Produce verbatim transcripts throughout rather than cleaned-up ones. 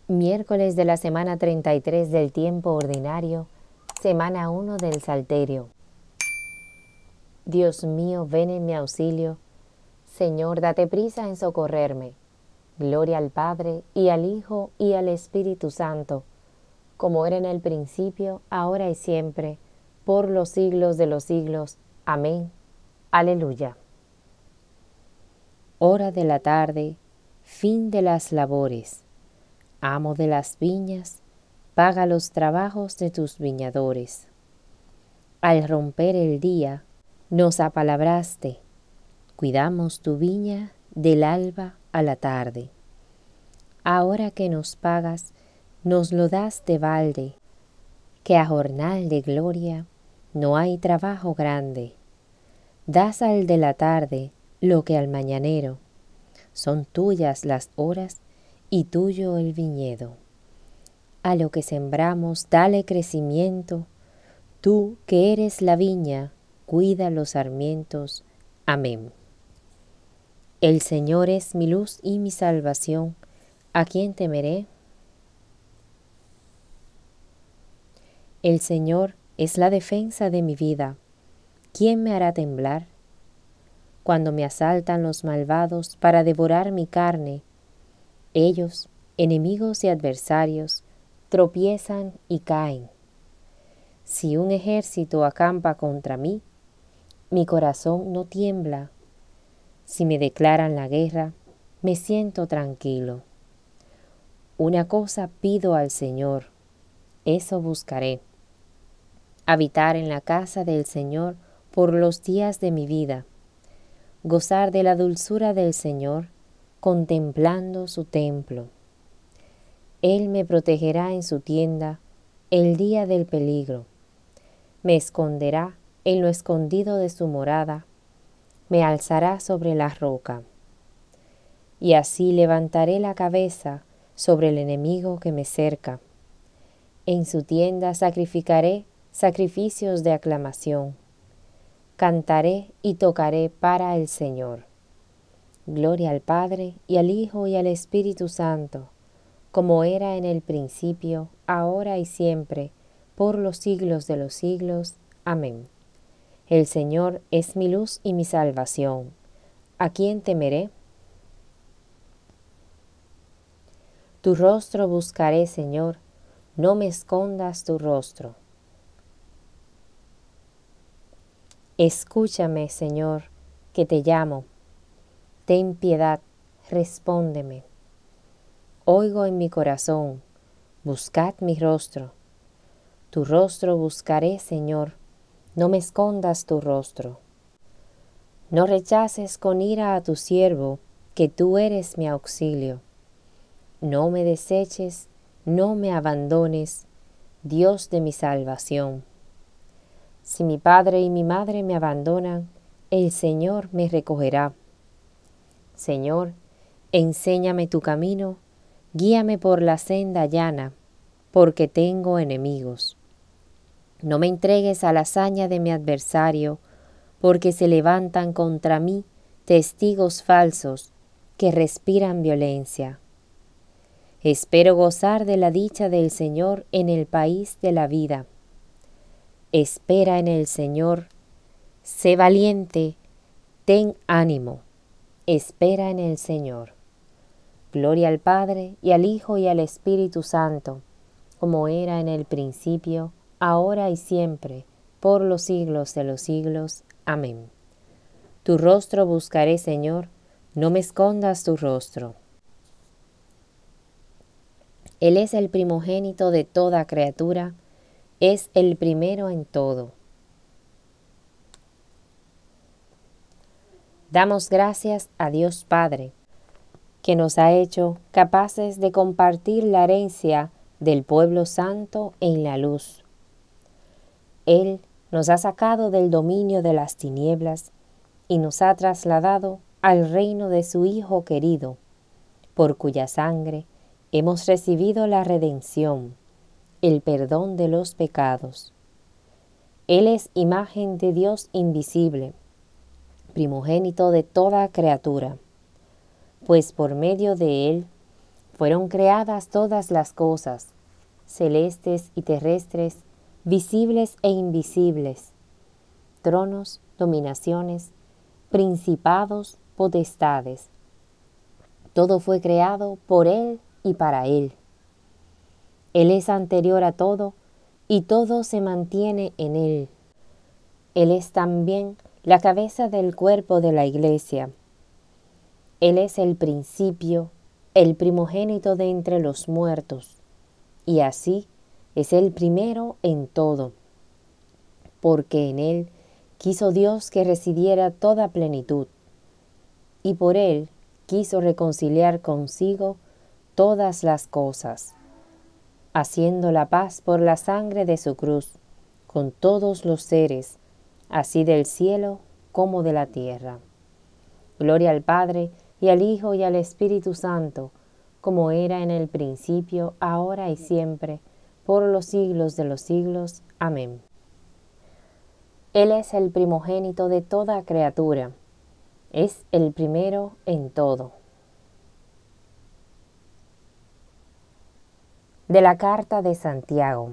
Miércoles de la semana treinta y tres del tiempo ordinario, semana uno del Salterio. Dios mío, ven en mi auxilio. Señor, date prisa en socorrerme. Gloria al Padre, y al Hijo, y al Espíritu Santo, como era en el principio, ahora y siempre, por los siglos de los siglos. Amén. Aleluya. Hora de la tarde, fin de las labores. Amo de las viñas, paga los trabajos de tus viñadores. Al romper el día, nos apalabraste, cuidamos tu viña del alba a la tarde. Ahora que nos pagas, nos lo das de balde, que a jornal de gloria no hay trabajo grande. Das al de la tarde lo que al mañanero, son tuyas las horas y tuyo el viñedo. A lo que sembramos dale crecimiento, tú que eres la viña, cuida los sarmientos. Amén. El Señor es mi luz y mi salvación, ¿a quién temeré? El Señor es la defensa de mi vida, ¿quién me hará temblar? Cuando me asaltan los malvados para devorar mi carne, ellos, enemigos y adversarios, tropiezan y caen. Si un ejército acampa contra mí, mi corazón no tiembla. Si me declaran la guerra, me siento tranquilo. Una cosa pido al Señor, eso buscaré: habitar en la casa del Señor por los días de mi vida, gozar de la dulzura del Señor, contemplando su templo. Él me protegerá en su tienda el día del peligro. Me esconderá en lo escondido de su morada, me alzará sobre la roca. Y así levantaré la cabeza sobre el enemigo que me cerca. En su tienda sacrificaré sacrificios de aclamación. Cantaré y tocaré para el Señor. Gloria al Padre, y al Hijo, y al Espíritu Santo, como era en el principio, ahora y siempre, por los siglos de los siglos. Amén. El Señor es mi luz y mi salvación, ¿a quién temeré? Tu rostro buscaré, Señor, no me escondas tu rostro. Escúchame, Señor, que te llamo. Ten piedad, respóndeme. Oigo en mi corazón, buscad mi rostro. Tu rostro buscaré, Señor, no me escondas tu rostro. No rechaces con ira a tu siervo, que tú eres mi auxilio. No me deseches, no me abandones, Dios de mi salvación. Si mi padre y mi madre me abandonan, el Señor me recogerá. Señor, enséñame tu camino, guíame por la senda llana, porque tengo enemigos. No me entregues a la hazaña de mi adversario, porque se levantan contra mí testigos falsos que respiran violencia. Espero gozar de la dicha del Señor en el país de la vida. Espera en el Señor, sé valiente, ten ánimo. Espera en el Señor. Gloria al Padre, y al Hijo, y al Espíritu Santo, como era en el principio, ahora y siempre, por los siglos de los siglos. Amén. Tu rostro buscaré, Señor, no me escondas tu rostro. Él es el primogénito de toda criatura, es el primero en todo. Damos gracias a Dios Padre, que nos ha hecho capaces de compartir la herencia del pueblo santo en la luz. Él nos ha sacado del dominio de las tinieblas y nos ha trasladado al reino de su Hijo querido, por cuya sangre hemos recibido la redención, el perdón de los pecados. Él es imagen de Dios invisible, primogénito de toda criatura, pues por medio de él fueron creadas todas las cosas, celestes y terrestres, visibles e invisibles, tronos, dominaciones, principados, potestades. Todo fue creado por Él y para Él. Él es anterior a todo y todo se mantiene en Él. Él es también la cabeza del cuerpo de la Iglesia. Él es el principio, el primogénito de entre los muertos, y así es el primero en todo, porque en Él quiso Dios que residiera toda plenitud, y por Él quiso reconciliar consigo todas las cosas, haciendo la paz por la sangre de su cruz, con todos los seres, así del cielo como de la tierra. Gloria al Padre, y al Hijo, y al Espíritu Santo, como era en el principio, ahora y siempre, por los siglos de los siglos. Amén. Él es el primogénito de toda criatura, es el primero en todo. De la carta de Santiago.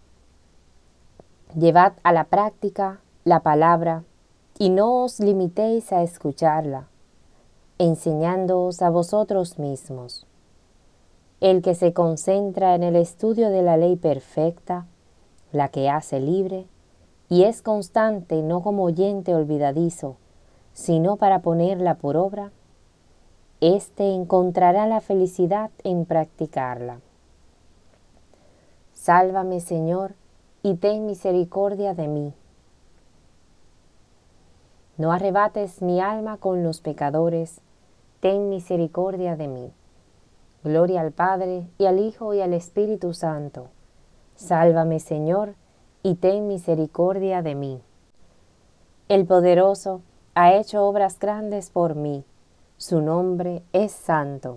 Llevad a la práctica la palabra, y no os limitéis a escucharla, enseñándoos a vosotros mismos. El que se concentra en el estudio de la ley perfecta, la que hace libre, y es constante no como oyente olvidadizo, sino para ponerla por obra, éste encontrará la felicidad en practicarla. Sálvame, Señor, y ten misericordia de mí. No arrebates mi alma con los pecadores, ten misericordia de mí. Gloria al Padre, y al Hijo, y al Espíritu Santo. Sálvame, Señor, y ten misericordia de mí. El Poderoso ha hecho obras grandes por mí. Su nombre es santo.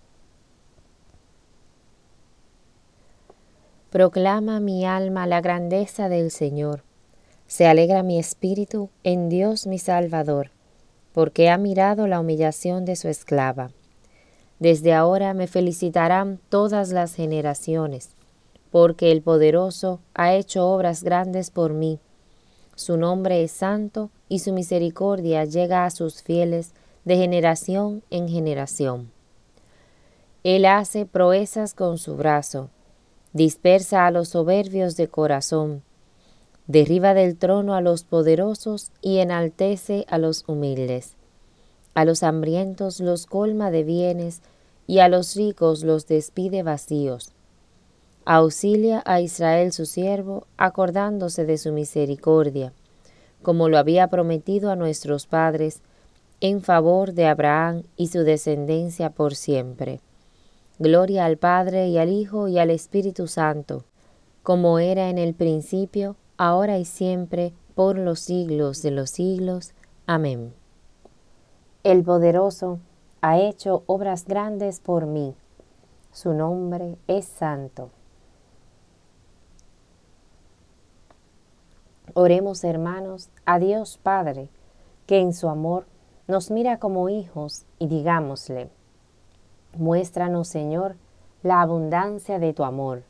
Proclama mi alma la grandeza del Señor. Se alegra mi espíritu en Dios mi Salvador, porque ha mirado la humillación de su esclava. Desde ahora me felicitarán todas las generaciones, porque el Poderoso ha hecho obras grandes por mí. Su nombre es santo y su misericordia llega a sus fieles de generación en generación. Él hace proezas con su brazo, dispersa a los soberbios de corazón, derriba del trono a los poderosos y enaltece a los humildes. A los hambrientos los colma de bienes y a los ricos los despide vacíos. Auxilia a Israel su siervo, acordándose de su misericordia, como lo había prometido a nuestros padres, en favor de Abraham y su descendencia por siempre. Gloria al Padre, y al Hijo, y al Espíritu Santo, como era en el principio, ahora y siempre, por los siglos de los siglos. Amén. El Poderoso ha hecho obras grandes por mí. Su nombre es santo. Oremos, hermanos, a Dios Padre, que en su amor nos mira como hijos, y digámosle: muéstranos, Señor, la abundancia de tu amor.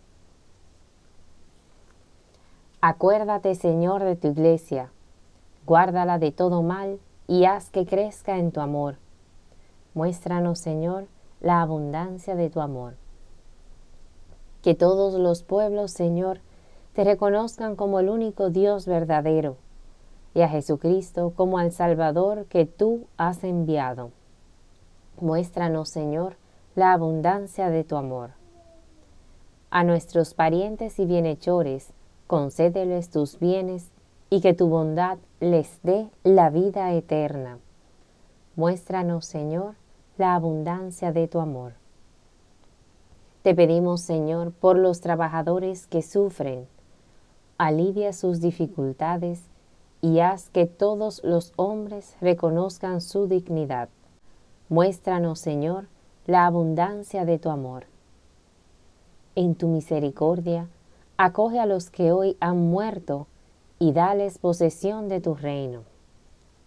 Acuérdate, Señor, de tu iglesia, guárdala de todo mal y haz que crezca en tu amor. Muéstranos, Señor, la abundancia de tu amor. Que todos los pueblos, Señor, te reconozcan como el único Dios verdadero, y a Jesucristo como al Salvador que tú has enviado. Muéstranos, Señor, la abundancia de tu amor. A nuestros parientes y bienhechores, concédeles tus bienes, y que tu bondad les dé la vida eterna. Muéstranos, Señor, la abundancia de tu amor. Te pedimos, Señor, por los trabajadores que sufren, alivia sus dificultades y haz que todos los hombres reconozcan su dignidad. Muéstranos, Señor, la abundancia de tu amor. En tu misericordia, acoge a los que hoy han muerto y dales posesión de tu reino.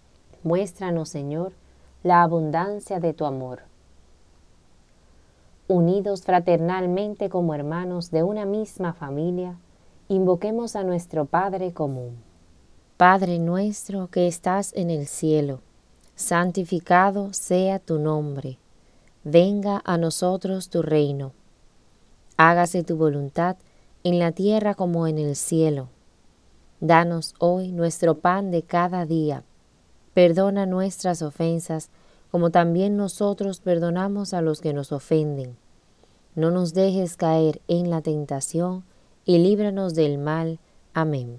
Muéstranos, Señor, la abundancia de tu amor. unidos fraternalmente como hermanos de una misma familia, invoquemos a nuestro Padre común. Padre nuestro que estás en el cielo, santificado sea tu nombre. Venga a nosotros tu reino. Hágase tu voluntad en la tierra como en el cielo. Danos hoy nuestro pan de cada día. Perdona nuestras ofensas, como también nosotros perdonamos a los que nos ofenden. No nos dejes caer en la tentación, y líbranos del mal. Amén.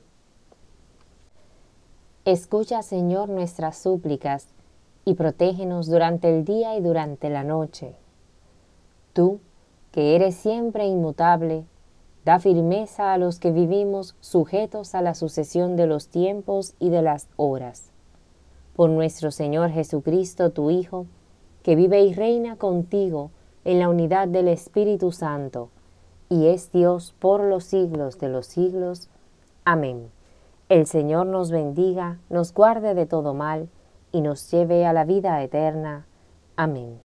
Escucha, Señor, nuestras súplicas, y protégenos durante el día y durante la noche. Tú, que eres siempre inmutable, da firmeza a los que vivimos sujetos a la sucesión de los tiempos y de las horas. Por nuestro Señor Jesucristo, tu Hijo, que vive y reina contigo en la unidad del Espíritu Santo, y es Dios por los siglos de los siglos. Amén. El Señor nos bendiga, nos guarde de todo mal, y nos lleve a la vida eterna. Amén.